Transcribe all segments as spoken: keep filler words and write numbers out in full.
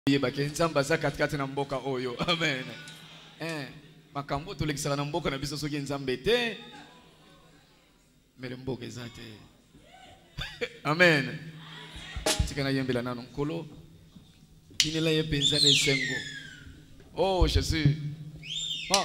yebake nzamba za katikati na mboka oyo. Amen. Eh, makambo tolekisaka na mboka na biso soki nzambe te. Mere mboka ezate. Amen. Tika na yembela nano nkolo. Inela ye penza na esengo. Oh Jésus. Ah.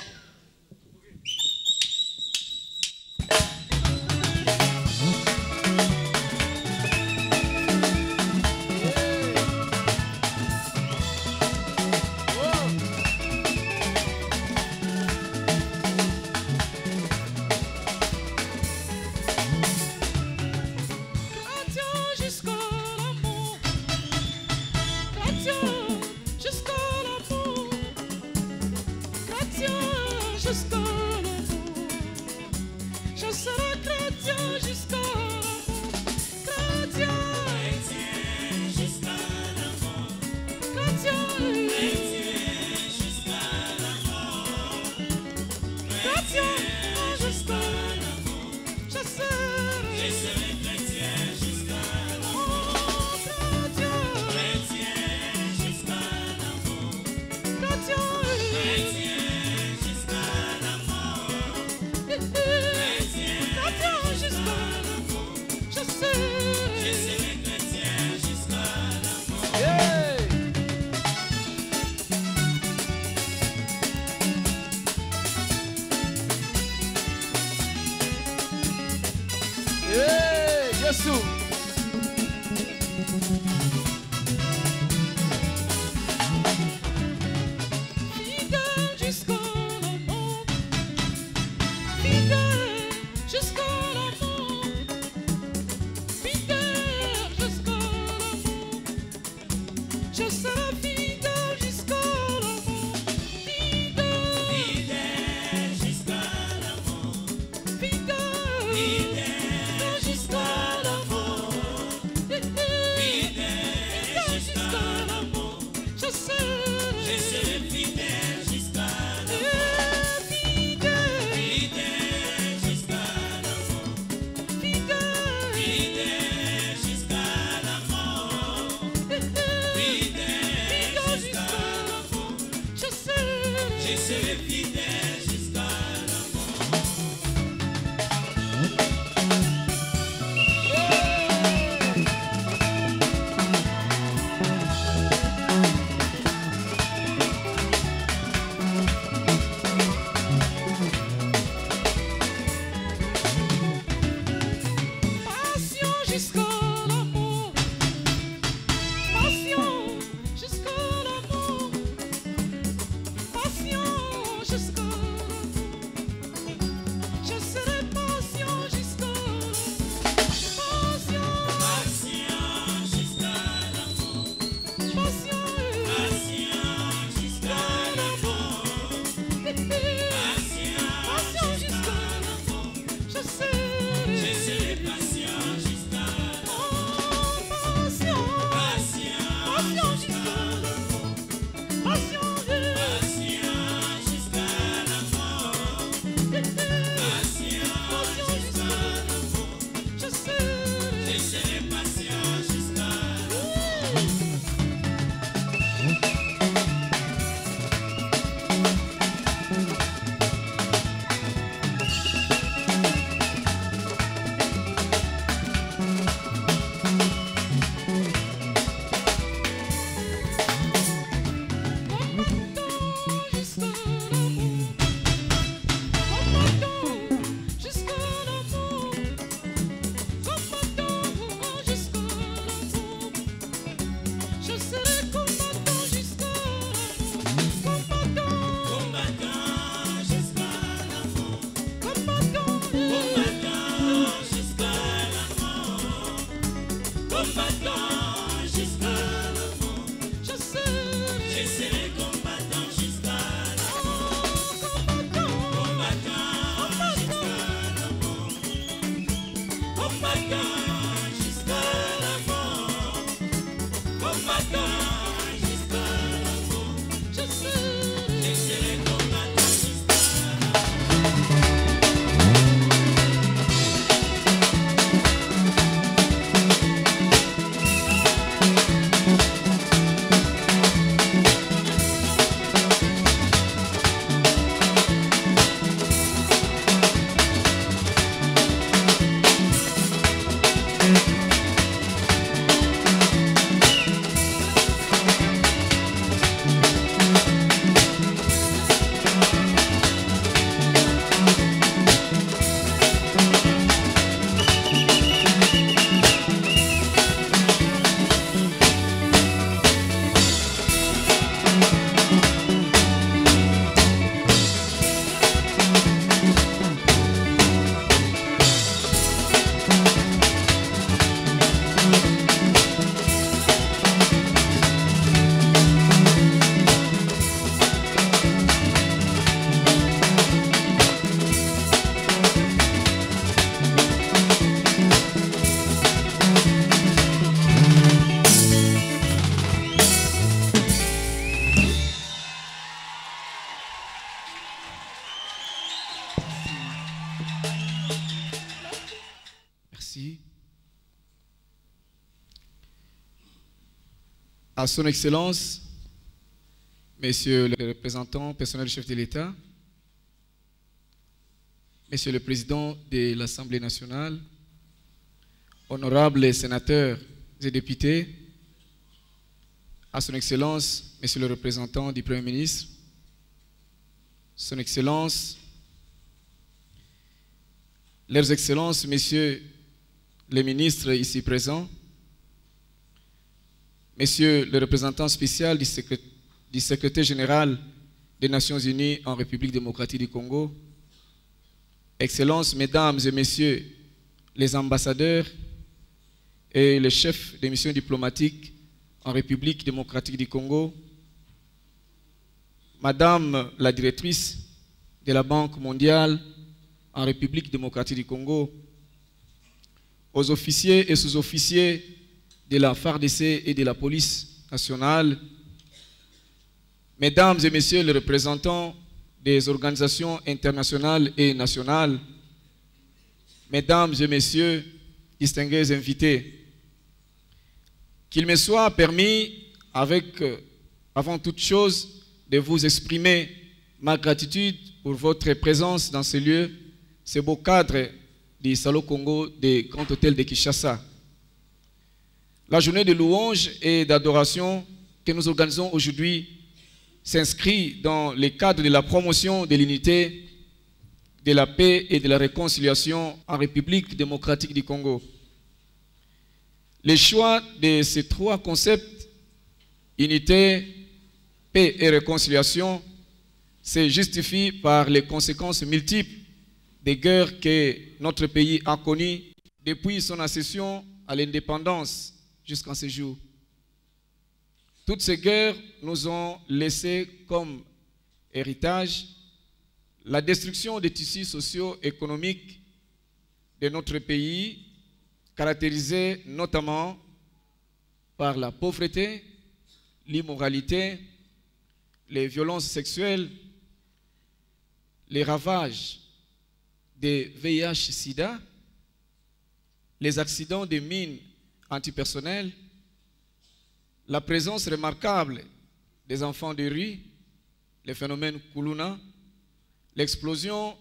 à son Excellence, Monsieur le représentant personnel du chef de l'État, Monsieur le Président de l'Assemblée nationale, honorables sénateurs et députés, à son Excellence, Monsieur le représentant du Premier ministre, Son Excellence, Leurs Excellences, Messieurs les ministres ici présents, Messieurs le représentant spécial du, secré du secrétaire général des Nations Unies en République démocratique du Congo, Excellences, Mesdames et Messieurs les ambassadeurs et les chefs des missions diplomatiques en République démocratique du Congo, Madame la directrice de la Banque mondiale en République démocratique du Congo, aux officiers et sous-officiers de la F A R D C et de la police nationale, Mesdames et Messieurs les représentants des organisations internationales et nationales, Mesdames et Messieurs, distingués invités, qu'il me soit permis, avec, euh, avant toute chose, de vous exprimer ma gratitude pour votre présence dans ce lieu, ce beau cadre du Salon Congo des Grands Hôtels de Kinshasa. La journée de louange et d'adoration que nous organisons aujourd'hui s'inscrit dans le cadre de la promotion de l'unité, de la paix et de la réconciliation en République démocratique du Congo. Le choix de ces trois concepts, unité, paix et réconciliation, se justifie par les conséquences multiples des guerres que notre pays a connues depuis son accession à l'indépendance jusqu'à ce jour. Toutes ces guerres nous ont laissé comme héritage la destruction des tissus socio-économiques de notre pays, caractérisés notamment par la pauvreté, l'immoralité, les violences sexuelles, les ravages des V I H sida, les accidents de mines antipersonnelles, la présence remarquable des enfants de rue, les phénomènes Kuluna, l'explosion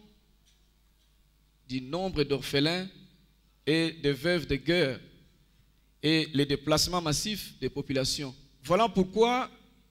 du nombre d'orphelins et de veuves de guerre et les déplacements massifs des populations. Voilà pourquoi,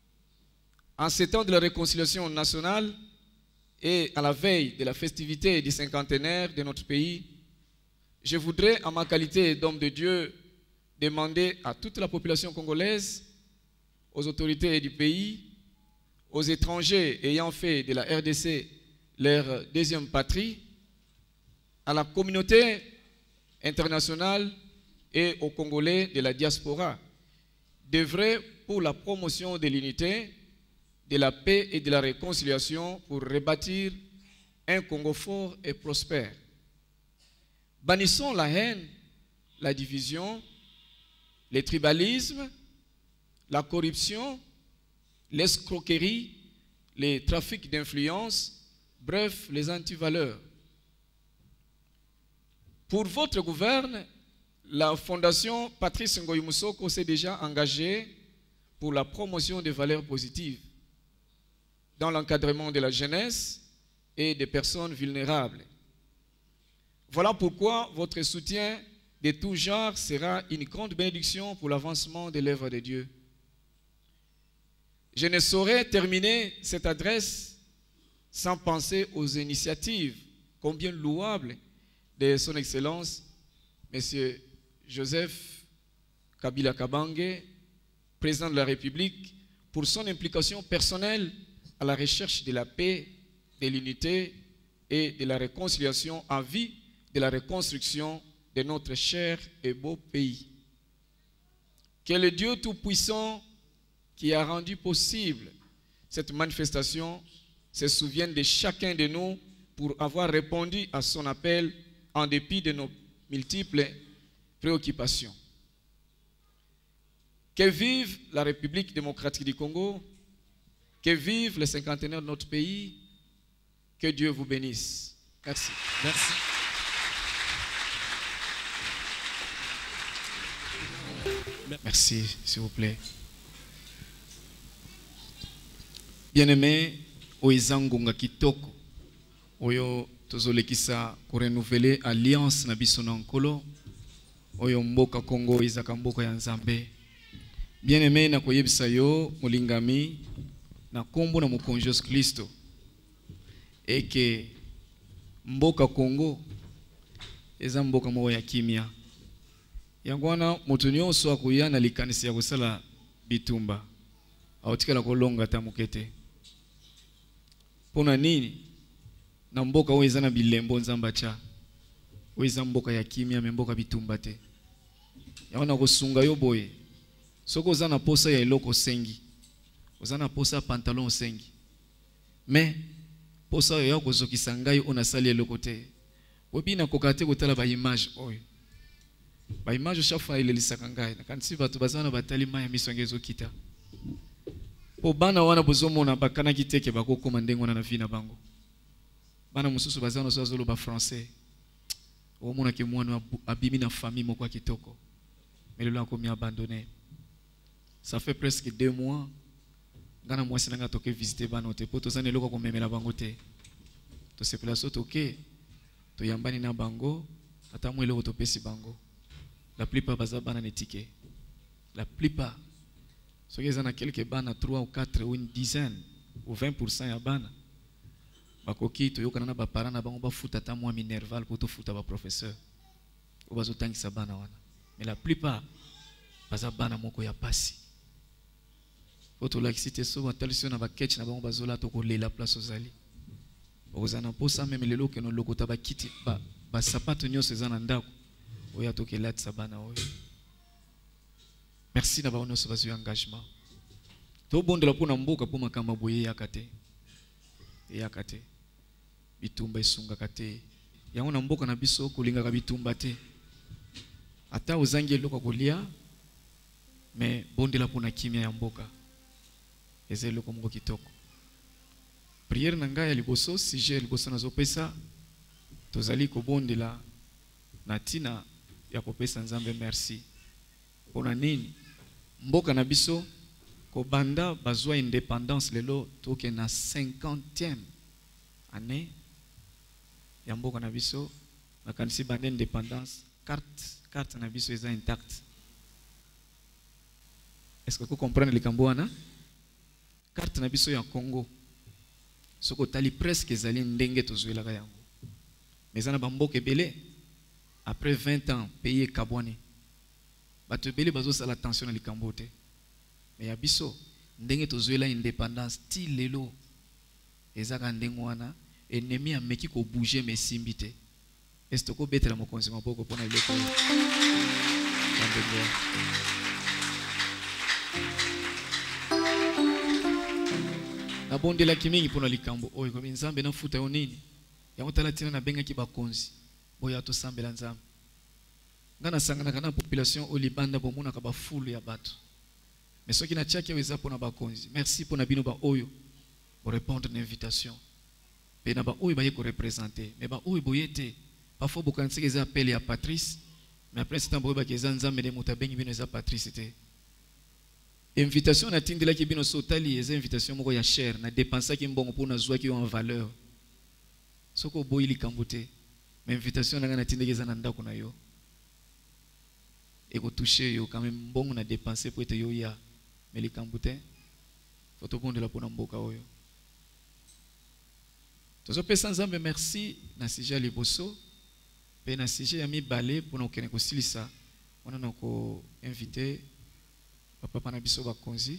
en ces temps de la réconciliation nationale et à la veille de la festivité du cinquantenaire de notre pays, je voudrais, en ma qualité d'homme de Dieu, demander à toute la population congolaise, aux autorités du pays, aux étrangers ayant fait de la R D C leur deuxième patrie, à la communauté internationale et aux Congolais de la diaspora, d'œuvrer pour la promotion de l'unité, de la paix et de la réconciliation pour rebâtir un Congo fort et prospère. Bannissons la haine, la division, le tribalisme, la corruption, l'escroquerie, les trafics d'influence, bref, les antivaleurs. Pour votre gouverne, la Fondation Patrice Ngoyi Moussoko s'est déjà engagée pour la promotion des valeurs positives dans l'encadrement de la jeunesse et des personnes vulnérables. Voilà pourquoi votre soutien de tout genre sera une grande bénédiction pour l'avancement de l'œuvre de Dieu. Je ne saurais terminer cette adresse sans penser aux initiatives combien louables de son Excellence, M. Joseph Kabila Kabange, président de la République, pour son implication personnelle à la recherche de la paix, de l'unité et de la réconciliation en vue de la reconstruction de notre cher et beau pays. Que le Dieu Tout-Puissant qui a rendu possible cette manifestation se souvienne de chacun de nous pour avoir répondu à son appel en dépit de nos multiples préoccupations. Que vive la République démocratique du Congo, que vive le cinquantenaire de notre pays, que Dieu vous bénisse. Merci. Merci. Merci, s'il vous plaît. Bien-aimé, oizangunga kitoko. Oyo tozolekisa ko renouveler alliance na biso na nkolo. Oyo mboka Congo izaka mboka ya Nzambe. Bien-aimé na koyebisa yo molingami na kombo na mokonzi Yesu Kristo. Eke mboka Congo eza mboka moko ya kimia. Yango wana moto nyonso akoya na likanisi ya kosala bitumba. Aotikala kolonga ta mukete. Pona nini? Na mboka oyo eza na bilembo Nzamba cha. Oyo eza mboka ya kimia me mboka bitumba te. Yango na kosunga yo boye. Soko oza na posa ya eloko sengi. Oza na posa pantalon sengi. Me posa yo ya kozokisa ngai ona sali eloko te. Obi na kokate kotala ba image oyo. Ba image shafa ile lisaka ngai. Na kanisi batu bazana batali maya miso ngezo kita. Po bana wana bozomona bakana kiteke bakokoma ndengo na vie na bango. Bana mususu bazana so azolo ba français. Omona ke mwana abimi na famille moko kitoko. Mais le ko mi abandonné. Ça fait presque deux mois. Ngana mwasi nanga toke visiter bana te po tozana eloko ko memela bango te. To se place toke to yambani na bango ata mo eloko to pesi bango. La plupart baza bana netike. La plupart ceux qui ont quelques bana trois ou quatre ou une dizaine ou vingt pour cent ya bana bakoki to yokana na ba parents na bango ba futa ta moi minerval pour to futa ba professeur ou bazo tangisa bana wana. Mais la plupart baza bana moko ya pasi. Foto la cité so batalisio na ba ketch na bango bazola to ko lela place ozali. Ozana posa même lelo ke no lokota ba kiti ba ba sapato nyonso ezana ndako. Oya to ke lat sabana oyo. Merci d'avoir nous sur engagement. To bonde la pona mboka po makamba boye yakate. Yakate. Bitumba isunga kate. Yango na mboka na biso kolinga ka bitumba te. Ata uzangi eloko kolia mais bonde la pona kimia ya mboka. Eze eloko moko kitoko. Prière na ngai ya liboso si je liboso na zopesa tozali ko bonde la natina ya kopesa Nzambe merci. Pona nini? Mboka na biso ko banda bazwa indépendance lelo toke na cinquantième année ya mboka na biso na kanisi banda indépendance carte carte na biso eza intacte. Est-ce que vous comprenez les kamboana? Carte na biso ya Congo soko tali presque ezali ndenge tozwela ka yango. Mais ana bamboka ebele après vingt ans pays kabwani. Bato ebele bazo sala attention na likambo te. Mais ya biso ndenge tozwela indépendance ti lelo ezaka ndenge wana ennemi ameki ko bouger mais simbite. Est-ce que betela mokonzi maboko pona ileko. Na bonde la kimingi pona likambo oyo ko Nzambe na futa yo nini? Ya motala tina na benga ki bakonzi. Boya to sambela Nzambe. Ngana sangana kana population olibanda bomona ka ba fulu ya bato. Mais ceux qui na tchaki weza pona bakonzi. Merci pona bino ba oyo pour répondre à l'invitation. Pe na ba oyo ba yeko représenter. Mais ba oyo boyete parfois bokanisi ke za appel ya Patrice. Mais après c'est un boyo ba ke za Nzambe de mutabengi bino za Patrice te. Invitation na tindela ki bino sotali eza invitation moko ya cher na dépenser ki mbongo pona zwa ki en valeur. Soko boyi likambo te. Mais invitation na ngana tindela za na ndako na yo. Et que toucher yo quand même bon on a dépensé pour être yo ya mais les camboute faut tout de la pona mboka oyo tozo pesa Nzambe merci na sija liboso pe na sija ya mi balé pour na okene ko silisa on a ko invité papa na biso ba konzi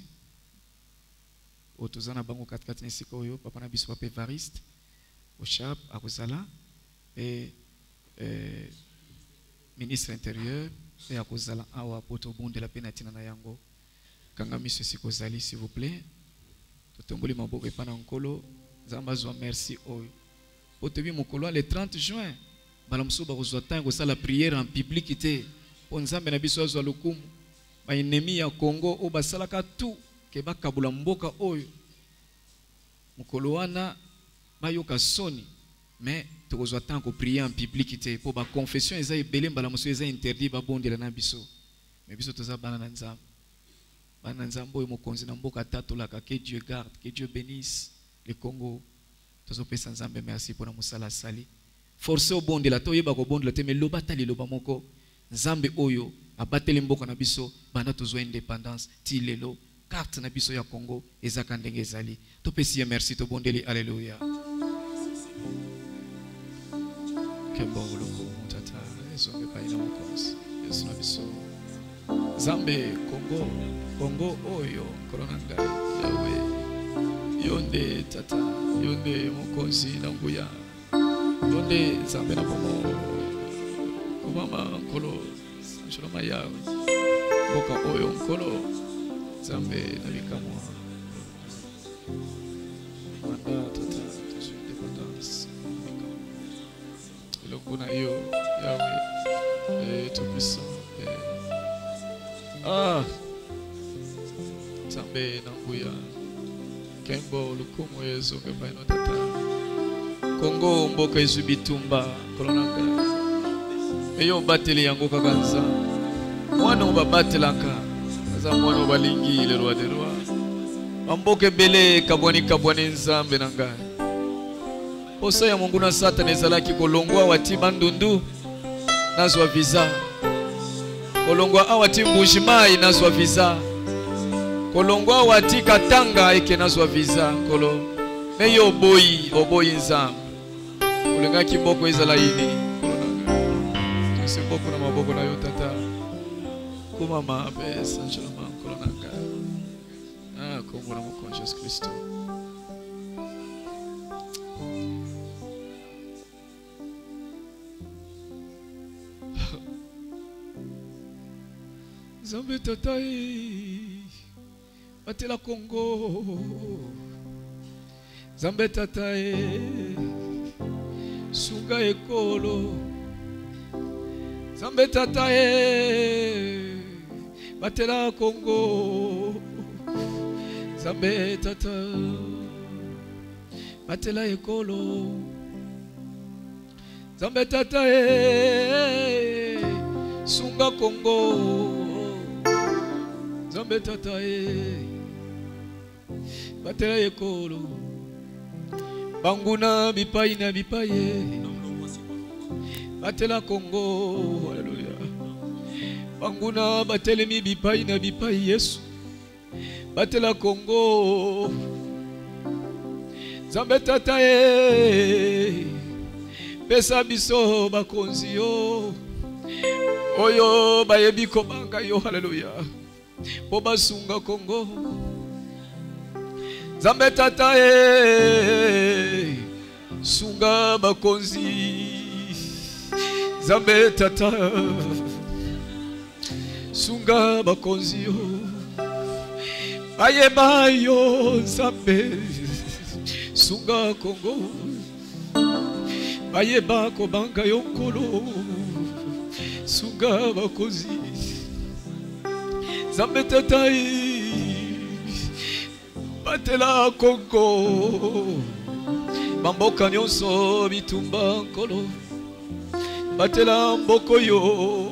o tozana bango quatre quatre nesiko oyo papa na biso papa Evariste au chap akozala et euh, ministre intérieur et à cause de la awa poto bonde la penatina na yango kanga miso siko zali s'il vous plaît totomboli maboko epana nkolo Nzamba zwa merci oyo poto bi mokolo le trente juin balamso ba kozwa temps ko sala prière en public te po Nzambe na biso azwa lokumu ba ennemi ya Congo o basalaka tout ke bakabula mboka oyo mokolo wana bayoka soni mais tu as temps pour prier en public pour ba confession eza ebele mbala moso eza interdit ba bondela na biso mais biso toza bana na Nzambe Que Dieu garde, que Dieu bénisse le Congo. Merci pour nous sali. Forcez au bon de la toye bako bon de la te mais loba tali loba moko Nzambe oyo abateli mboka na biso bana tozwa indépendance ti lelo carte na biso ya Congo ezaka ndenge ezali. Topesi merci to bondeli alléluia. Kembolo mutata ezonge pa ina mokonzi. Yesu na biso. Nzambe Congo Congo oyo koronanga yawe. Yonde tata, yonde mokonzi na nguya, yonde zambe na bomo, kumama nkolo, sanjoloma yawe, boka oyo nkolo, zambe na bikamwa, manda tata, tozu indépendance, ilongo na iyo yawe, eh, tout puissant, eh, ah, zambe na nguya. Kembo lukumu yezo kepa ino tata Kongo mboka yezu bitumba kolonanga eyo bateli yango kakanza mwana uba batelaka kaza mwana uba lingi le roi de roi mboka bele kabwani kabwani nzambe nanga posa ya mungu na satana ezalaki kolongwa wati bandundu nazwa visa kolongwa awati mbushimai nazwa visa kolongwa wati katanga eke nazwa visa kolo meyo boyi oboyi nzambe ulenga kiboko ezala yini kolonanga tose boko na maboko na yo tata kuma mabe sanjolama kolonanga ah komona mo Jesus Christo Nzambe tata Batela Congo Nzambe tata e Sunga ekolo Nzambe tata e Batela Congo Nzambe tata Batela ekolo Nzambe tata e Sunga Congo Nzambe tata e Batela ekolo Banguna bipai na bipaye Batela Congo Alléluia Banguna batelemi bipai na bipai Yesu Batela Congo Nzambe tata e Pesa biso bakonzi yo Oyo bayebi kobanga yo Alléluia Boba sunga Congo Nzambe tata e Sunga bakonzi Nzambe tata Sunga bakonzi yo Bayeba yo Nzambe Sunga Congo Bayeba kobanga yo nkolo Sunga bakonzi Nzambe tata e Batela Congo Bamboka nyonso bitumba nkolo Batela mboko yo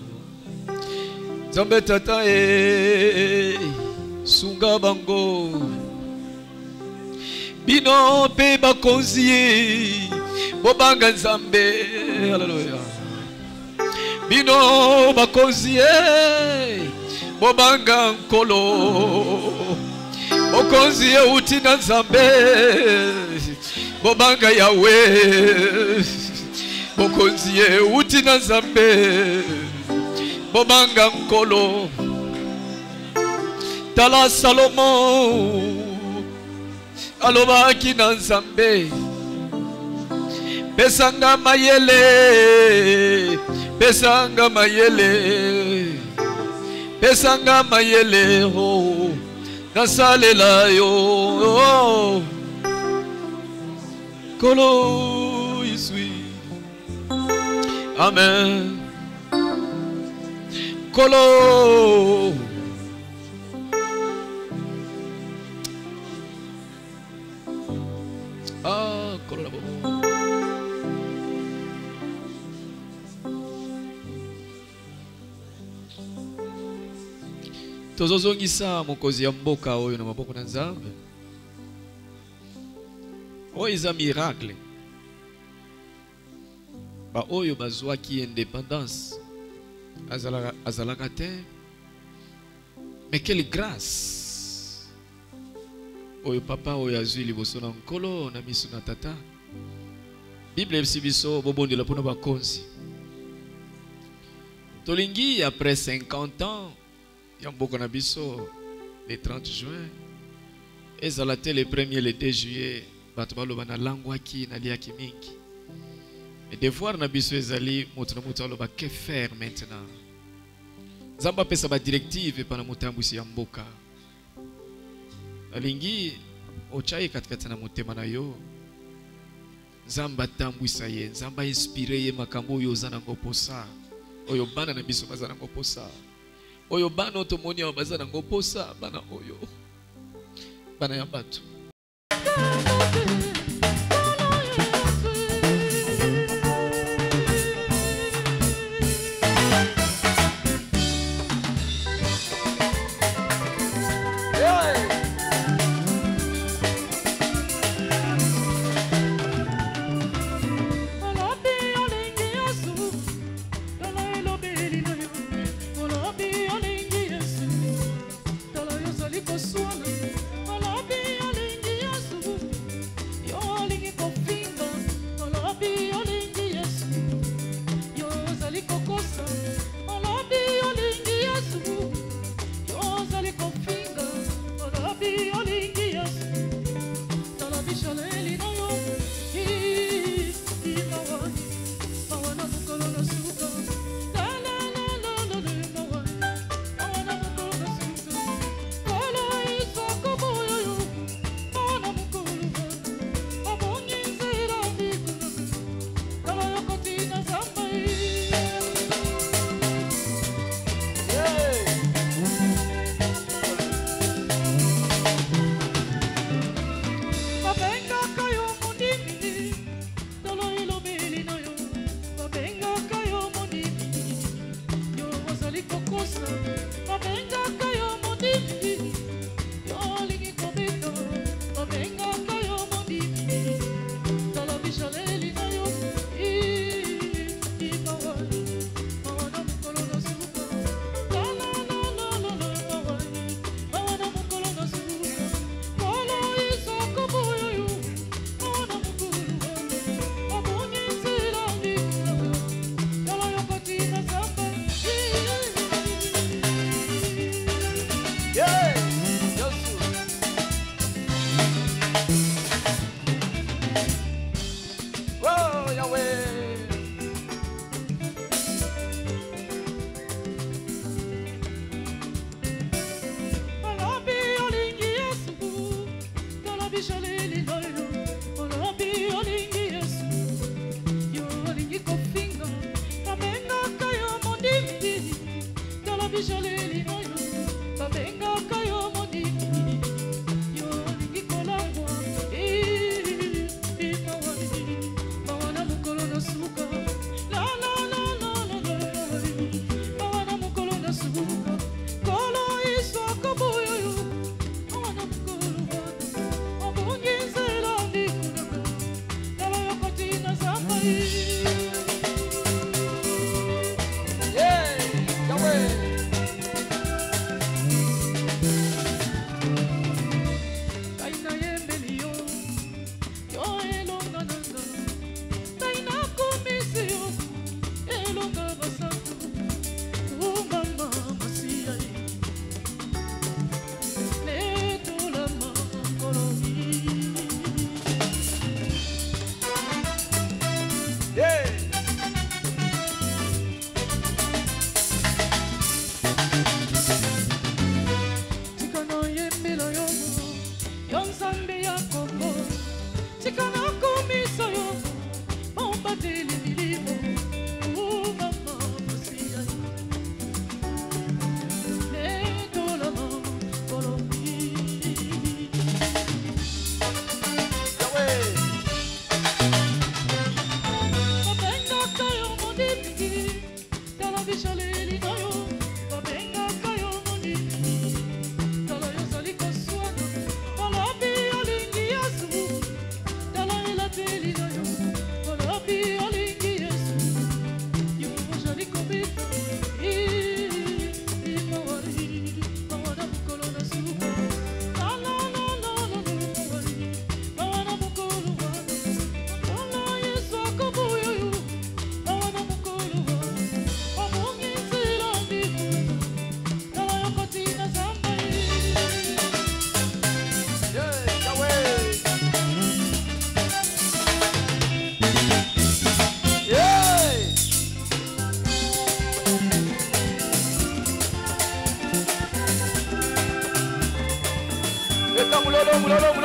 Nzambe tata e Sunga bango Bino pe bakonzi Bobanga Nzambe Hallelujah Bino bakonzi Bobanga nkolo Okonzi ye uti na Nzambe Bobanga yawe Okonzi ye uti na Nzambe Bobanga nkolo Tala Salomo Alobaki na Nzambe Pesanga mayele Pesanga mayele Pesanga mayele oh Nasalela yo oh. Kolo isui Amen Kolo Ah Kolo la bobo tozozongisa mokozi ya mboka oyo na maboko na Nzambe. Oyo eza miracle. Ba oyo bazwaki indépendance azalaka azalaka te. Mais quelle grâce. Oyo papa oyo azwi liboso na nkolo na miso na tata. Bible ebisi biso bobondela mpona bakonzi. Tolingi après cinquante ans ya mboka na biso le trente juin ezala te le premier le deux juillet bato baloba na langwaki na liaki mingi. Et devoir na biso ezali moto na moto aloba que faire maintenant. Nzambe apesa ba directive pana motambwisi ya mboka. Alingi ochai katikati na motema na yo. Nzambe atambwisa ye, Nzambe inspire ye makambo oyo oza nango posa. Oyo bana na biso baza nango posa. Oyo bana otomoni awa baza nango posa, bana oyo bana ya bato.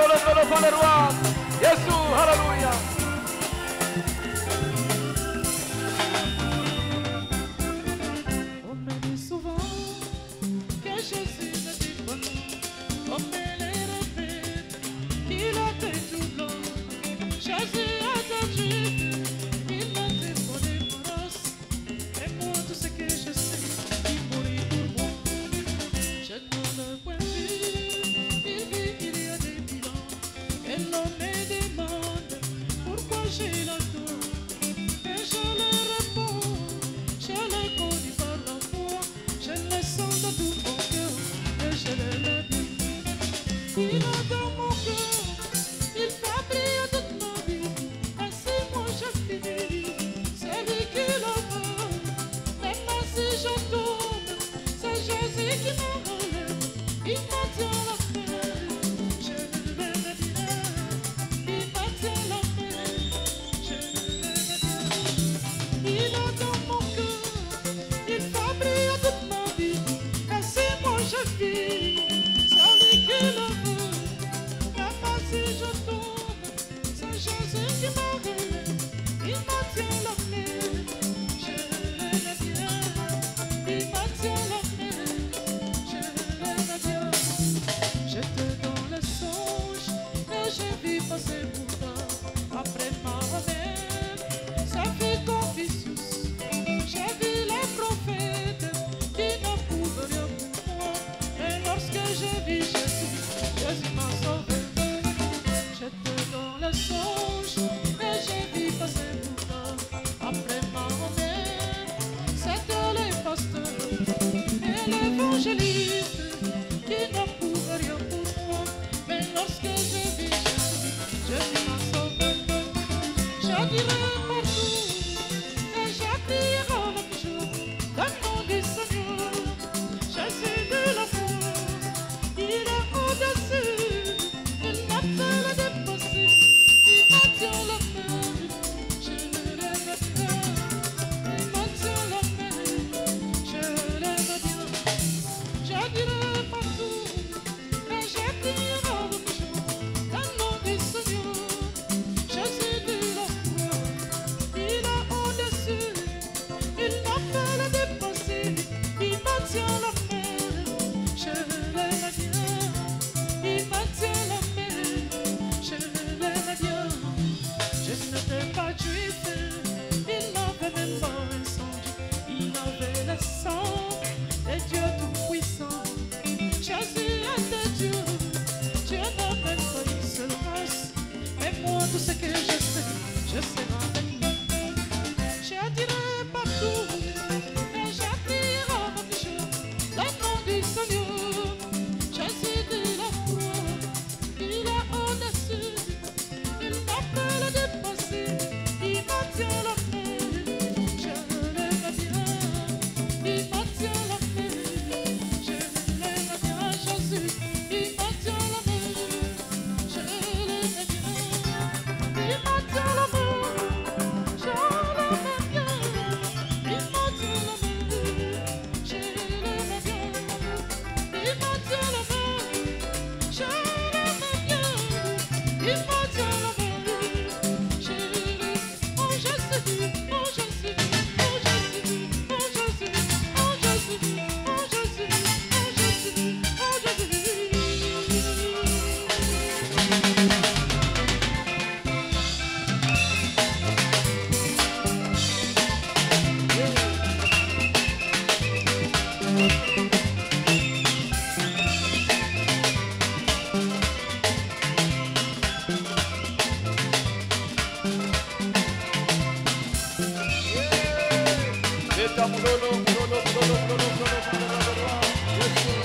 le glorifions le roi. Jésus, alléluia. On me dit souvent que Jésus ne dit pas non. On me les répète qu'il a fait tout blanc. Jésus a été juste, il a fait pour des moroses. Et moi, tout ce que je sais, il mourit pour moi. Je ne le vois plus, il vit, il y a des bilans. Et l'on me demande pourquoi j'ai la tour. Et je le réponds, je le connais par la foi. Je le sens dans tout mon cœur, et je le lève. Il a dans mon cœur, il fait briller toute ma vie. Ainsi moi je finis, c'est lui qui le veut. Même si je tombe, c'est Jésus qui me relève. Il me tient la main, je l'aime bien. Il me tient la main, je l'aime bien. Il a dans mon cœur, il fait briller toute ma vie. Ainsi moi je vis, c'est lui qui le veut. Même si je tombe, c'est Jésus qui me relève. Il me tient la main, je l'aime bien. Il me tient la main, je l'aime bien. J'étais dans le songe et j'ai vu passer Bouddha. Après ma mère, sa fille Confucius. J'ai vu les prophètes qui ne pouvaient rien pour moi. Mais lorsque j'ai vu Jésus, Jésus m'a sauvé. J'étais dans le songe et j'ai vu passer Bouddha. Après ma mère, c'était les pasteurs et l'évangéliste qui ne pouvaient rien pour moi. Mais lorsque j'ai vu Jésus, Jésus m'a sauvé. Je dirai partout et je crierai avec joie le nom du Seigneur. Jésus de la foi, il est au-dessus, il n'a pas le dépasser. Il me tient la main, je l'aime bien. Il me tient la main, je l'aime bien. Je dirai partout et je crierai avec joie le nom du Seigneur. Jésus de la foi, il est au-dessus, il n'a pas le dépasser. Il me tient la main, je l'aime bien. Il me tient la main, je l'aime bien. Jésus n'était pas juif, il n'avait même pas un sang. Il avait le sang de Dieu tout-puissant. Jésus était Dieu, Dieu n'a même pas une seule race. Mais moi, tout ce que je sais, je serai avec lui. Je dirai partout et je crierai avec joie le nom du Seigneur. Jésus de la croix, il est au-dessus, il n'a pas le dépasser. Il me tient la main, je l'aime bien. Il me tient la main, je l'aime bien. Jésus, il me tient la main, je l'aime bien. Il me tient la main, je l'aime bien. Il me tient la main, je l'aime bien. Il me tient la main, je l'aime bien. Il me tient la main, je l'aime. Oh Jésus, oh Jésus, oh Jésus, oh Jésus, oh Jésus, oh Jésus, oh Jésus, Eta mulolo, mulolo, mulolo, mulolo, mulolo, mulolo. Jésus.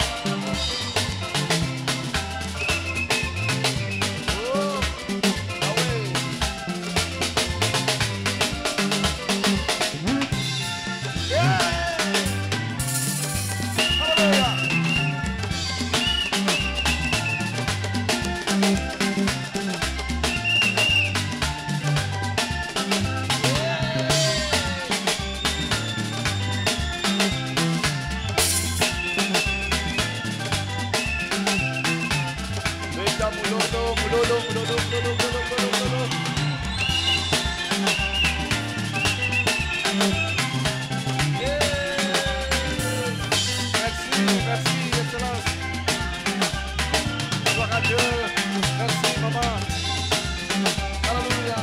Oh, ah ouais. Yeah. Alléluia. mulolo, mulolo, mulolo, mulolo, mulolo, mulolo. Merci, merci, excellence. Gloire à Dieu. Merci, maman. Alléluia.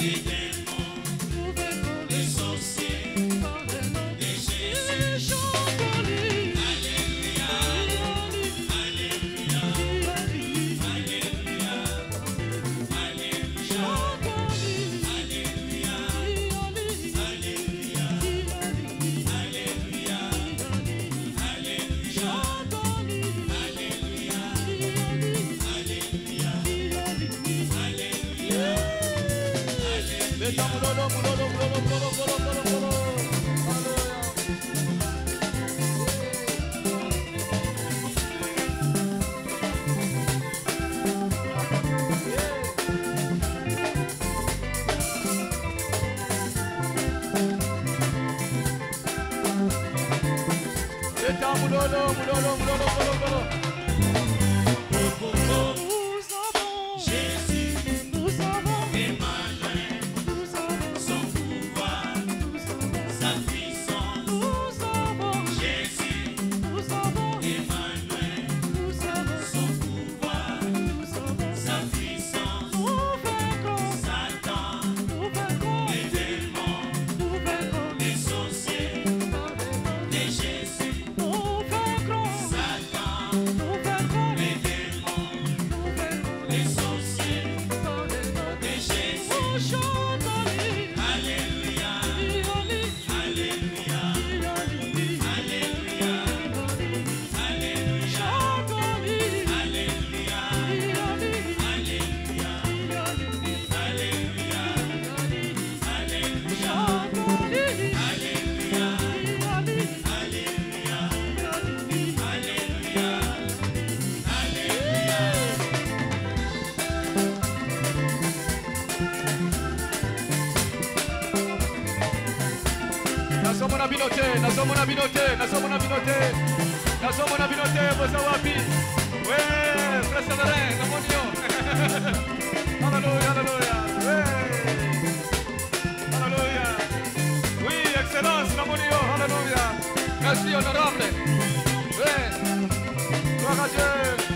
Nasomona binote, nasomona binote, nasomona binote, nasomona binote, bosa wapi? Ouais, frère Séverin, namonio. Alléluia, alléluia. Ouais. Alléluia. Oui, excellence, namonio, alléluia. Merci honorable. Ouais. Gloire à Dieu.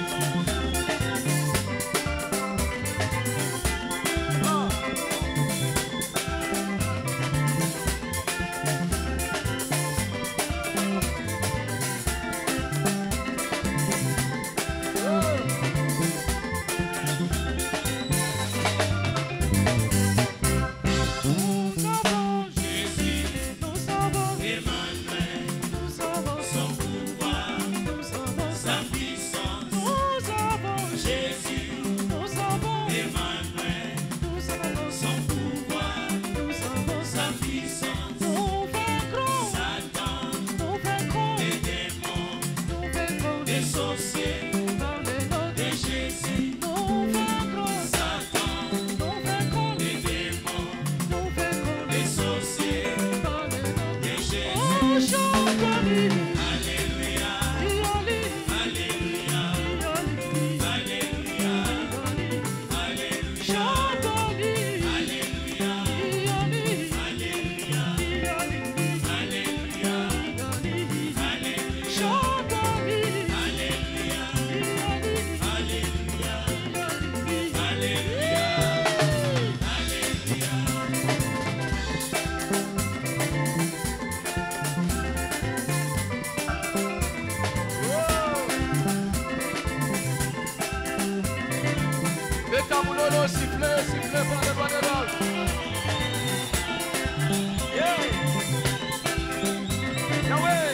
Sifflez, sifflez pour les banderoles. Yeah. Yahweh.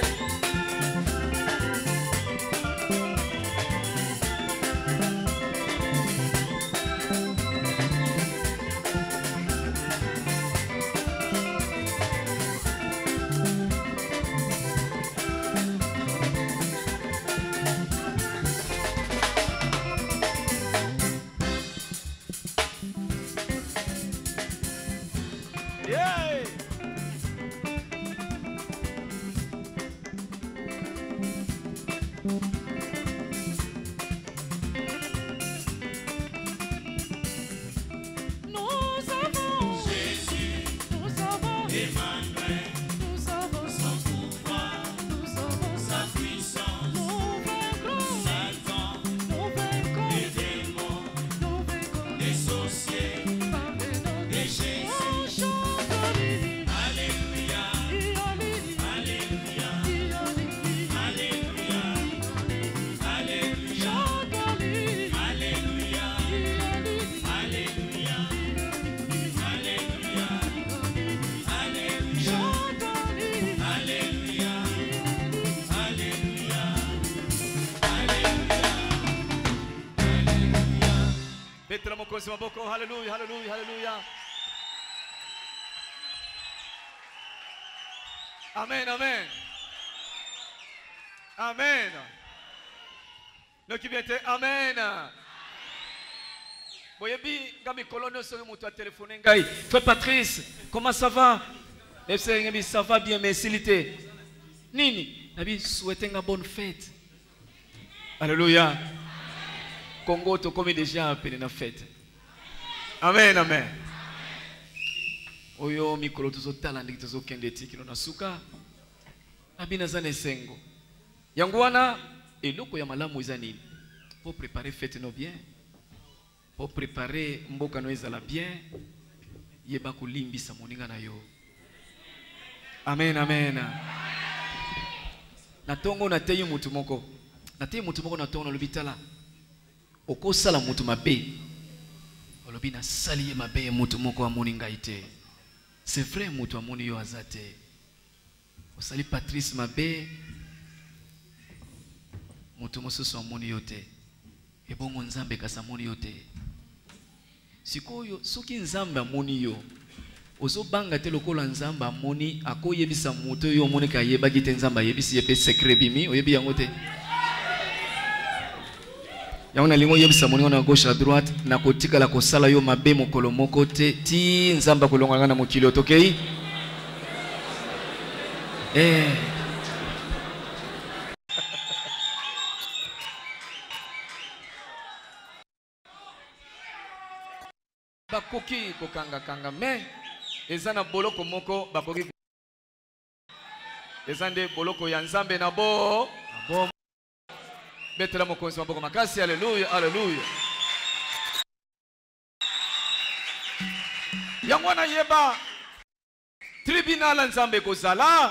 Shame. maboko. Hallelujah, hallelujah, hallelujah. Amen, amen. Amen. Le qui vient te amen. Boyebi ngami kolono so mutu a téléphoné ngai. Frère Patrice, comment ça va? Ça va bien, merci l'été. Nini, nabi souhaiter une bonne fête. Alléluia. Congo to comme déjà appelé na fête. Amen, amen. Oyo mikolo to so talandi to so kende tiki na suka. Nabi nazane sengo. Yango wana eloko ya malamu eza nini? Pour préparer fête no bien. Pour préparer mboka no ezala bien. Yeba kulimbisa moninga na yo. Amen, amen. Natongo na teyi mutu moko. Na teyi mutu moko na tongo na lobitala. Oko sala mutu mabe. Olobi na sali ye mabe mutu moko wa moninga ite. C'est vrai mutu wa moni yo azate. Osali Patrice mabe. Mutu mosusu wa moni yote. Ebongo nzambe kasa moni yote. Sikoyo soki nzambe amoni yo. Ozo banga te lokola nzamba moni akoyebisa muto yo moni ka yeba kite nzamba yebisi yepe secret bimi oyebi yango te. Yango na lingo yebisa moni na gauche à droite na kotika la kosala yo mabe mokolo moko te ti nzamba kolonga na mokili otokei. Eh. Bakoki kokanga kanga me ezana boloko moko bakoki ezande boloko ya nzambe na bo bo betela mokonzi maboko makasi. Haleluya, haleluya. Yango na yeba tribunal nzambe kozala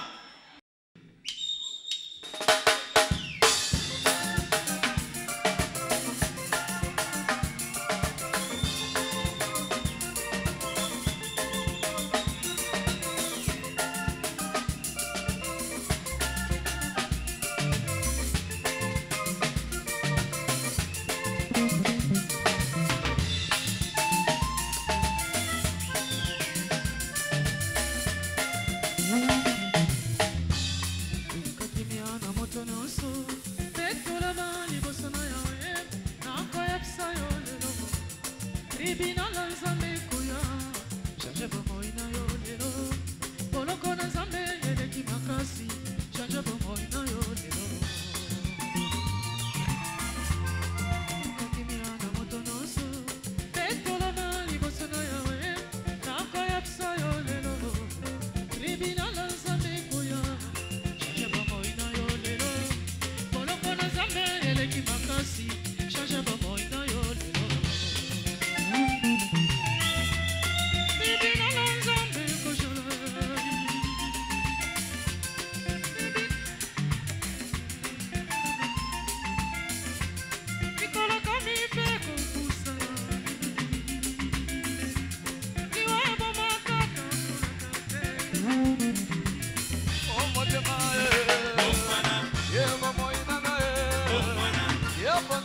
yeah,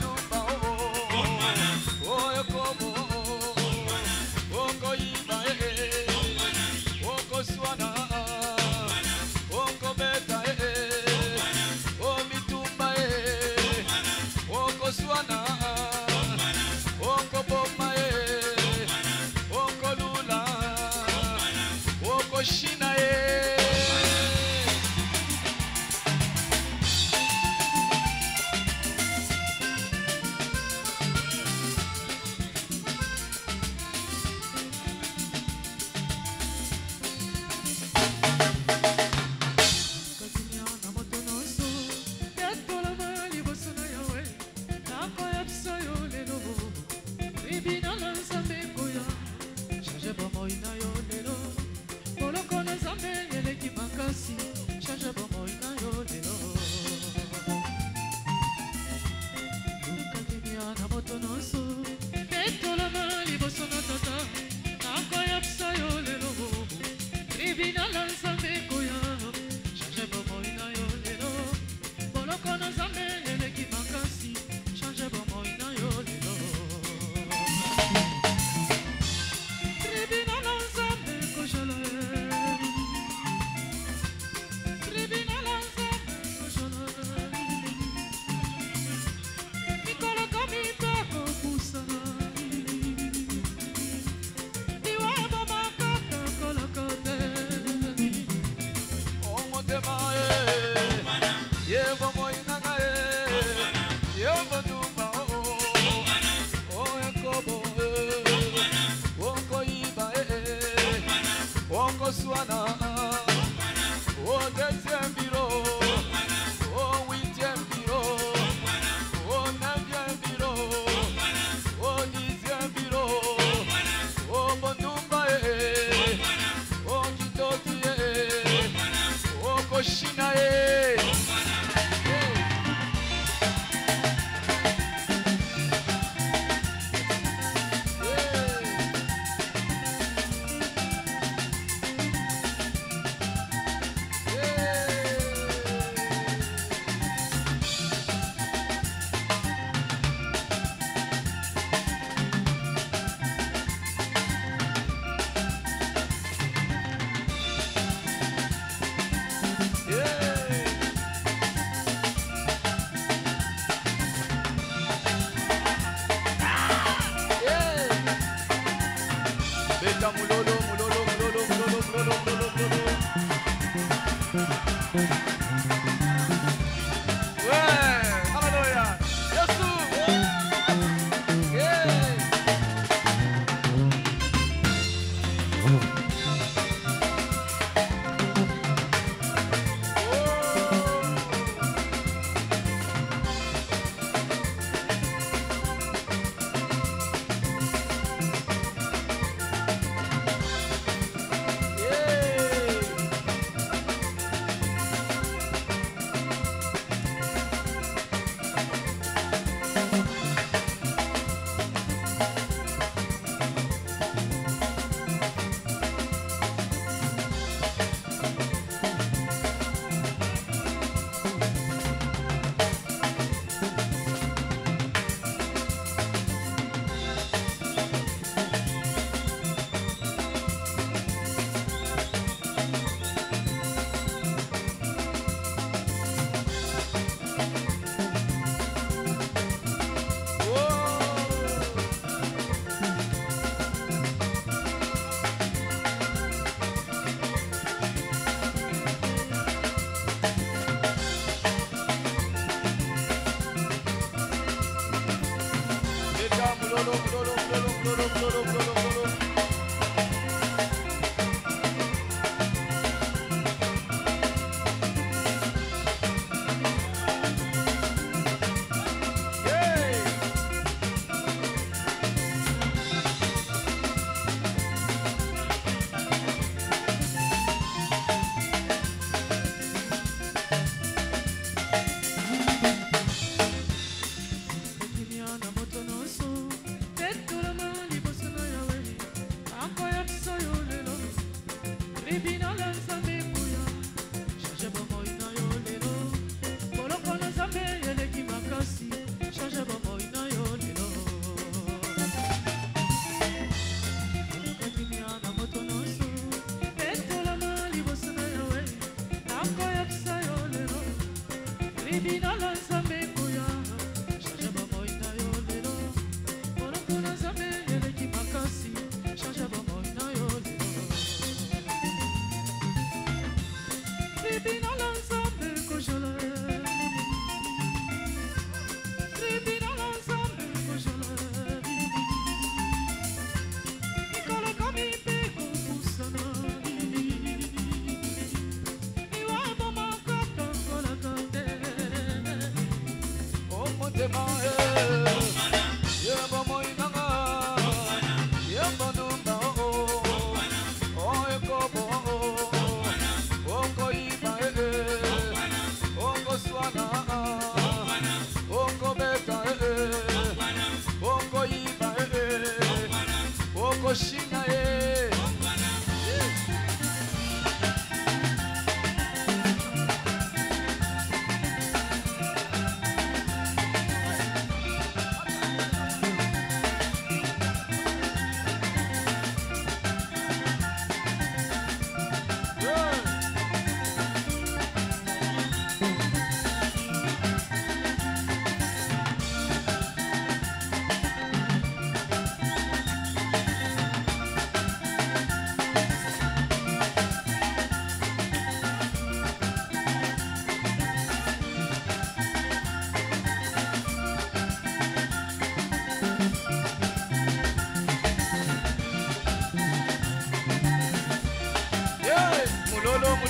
Botswana, au deuxième bureau, au huitième bureau, au neuvième bureau, au dixième bureau, au Bondumba, au Kitoti, au Koshina.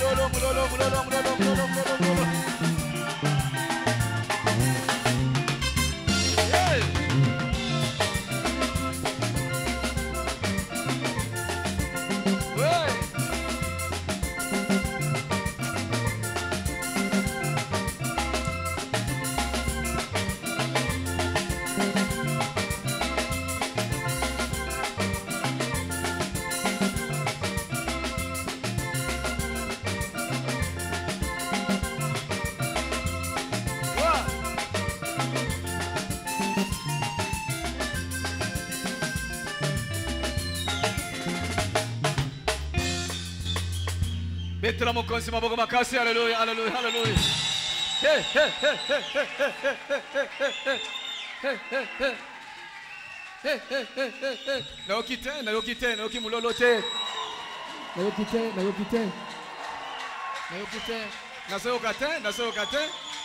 mulolo, mulolo, mulolo, mulolo, mulolo, mulolo. Hey! Ouais! Betela mokonzi maboko makasi, haleluya, haleluya, haleluya. Hey, hey, hey, hey, hey, hey, hey, hey, hey. Hey, hey, hey, hey, hey. Nayoki te, nayoki te, nayoki mulolo te. Nayoki te, nayoki te. Nayoki te. Nasoyoka te, nasoyoka te.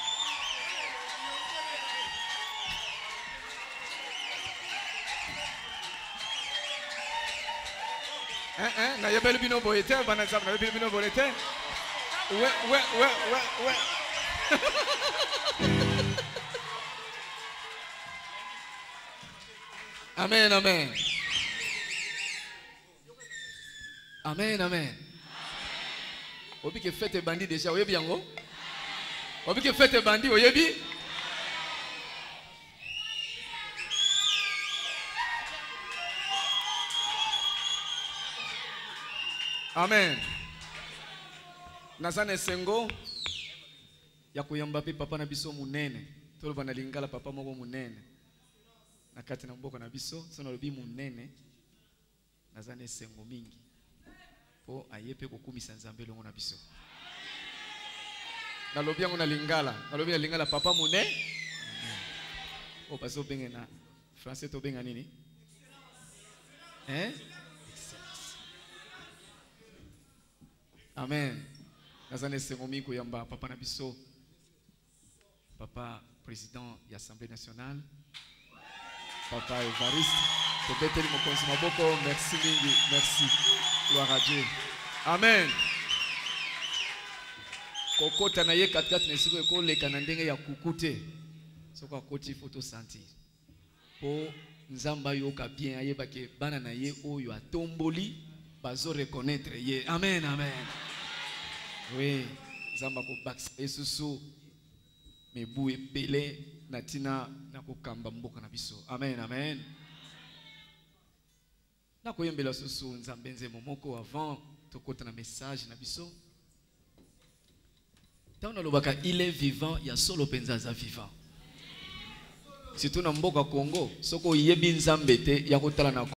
Hein, hein, na yebeli bino boyete, bananza na yebeli bino boyete. Ouais, ouais, ouais, ouais, ouais. Amen, amen. Amen, amen. Obi ke fête bandi déjà, oyebi yango? Obi ke fête bandi, oyebi? Amen. Nazane sengo ya kuyamba pe papa na biso munene. Tolo bana lingala papa moko munene. Nakati na mboko na biso, sono lobi munene. Nazane sengo mingi. Po ayepe kokumisa nzambe longo na biso. Na lobi yango na lingala, na lobi na lingala papa munene. O paso benga na français to benga nini? Hein? Amen. Nazane sengomi koyamba papa na biso. Papa président de l'Assemblée nationale. Papa Évariste. Peut-être mon conseil maboko. Merci mingi. Merci. Gloire à Dieu. Amen. Koko tanaye katkat nesiko eko le kanandenge ya kukute. Soko koti photo sentir. Po nzamba yoka bien ayeba ke bana na ye oyo atomboli bazo reconnaître ye. Amen, amen. Oui, nzamba ko baksa esusu mebu epele natina na ko kamba mboka na biso. Amen, amen. Na ko yembela susu nzambe nze momoko avant to kota na message na biso. Tana lobaka il est vivant, ya solo penza za vivant. Si tu na mboka Congo, soko yebi nzambe te ya kotala na